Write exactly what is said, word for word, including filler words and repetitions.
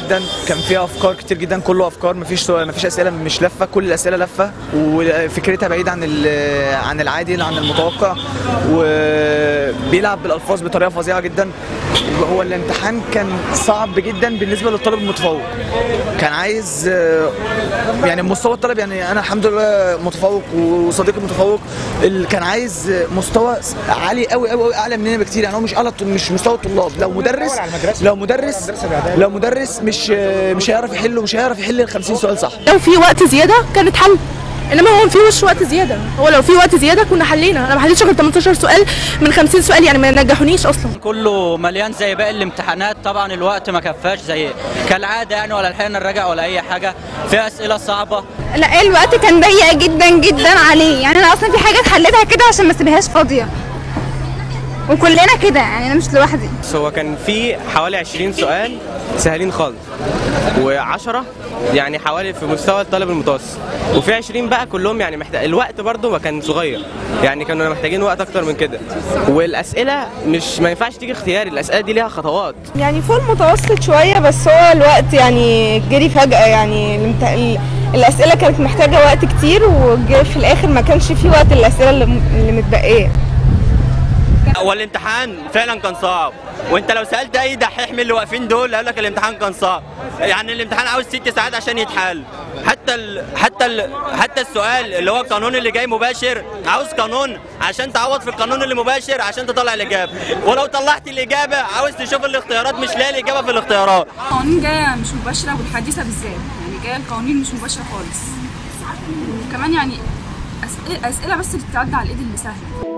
جدا، كان فيها افكار كتير جدا، كله افكار، مفيش مفيش اسئله مش لفه، كل الاسئله لفه وفكرتها بعيده عن عن العادي عن المتوقع، وبيلعب بالالفاظ بطريقه فظيعه جدا. هو الامتحان كان صعب جدا بالنسبه للطالب المتفوق، كان عايز يعني مستوى الطالب، يعني انا الحمد لله متفوق وصديقي متفوق، كان عايز مستوى عالي قوي قوي اعلى مننا بكتير، يعني هو مش اعلى مش مستوى الطلاب. لو مدرس لو مدرس لو مدرس مش مش هيعرف يحل ومش هيعرف يحل ال خمسين سؤال صح. لو في وقت زياده كانت حل، انما هو ما فيهوش وقت زياده. هو لو في وقت زياده كنا حلينا. انا ما حليتش غير تمنتاشر سؤال من خمسين سؤال، يعني ما نجحونيش اصلا. كله مليان زي باقي الامتحانات، طبعا الوقت ما كفاش زي كالعاده يعني، ولا لحقنا نراجع ولا اي حاجه، في اسئله صعبه. لا الوقت كان ضيق جدا جدا عليه، يعني انا اصلا في حاجات حليتها كده عشان ما اسيبهاش فاضيه، وكلنا كده يعني، انا مش لوحدي. بس هو كان في حوالي عشرين سؤال سهلين خالص، وعشرة يعني حوالي في مستوى الطالب المتوسط، وفي عشرين بقى كلهم يعني محتاج الوقت برضو ما كان صغير، يعني كانوا محتاجين وقت اكتر من كده، والاسئله مش ما ينفعش تيجي اختياري، الاسئله دي ليها خطوات. يعني فوق المتوسط شويه، بس هو الوقت يعني جري فجاه، يعني المت... الاسئله كانت محتاجه وقت كتير، وفي الاخر ما كانش في وقت الاسئله اللي متبقيه. هو الامتحان فعلا كان صعب، وانت لو سالت اي دحيح من اللي واقفين دول هيقول لك الامتحان كان صعب، يعني الامتحان عاوز ست ساعات عشان يتحل. حتى ال حتى ال حتى السؤال اللي هو القانون اللي جاي مباشر عاوز قانون عشان تعوض في القانون اللي مباشر عشان تطلع الاجابه، ولو طلعت الاجابه عاوز تشوف الاختيارات مش لاقي الاجابه في الاختيارات. القوانين جايه مش مباشره، والحديثه بالذات يعني جايه القوانين مش مباشره خالص، وكمان يعني اسئله بس اللي بتعدي على الايد اللي سهله.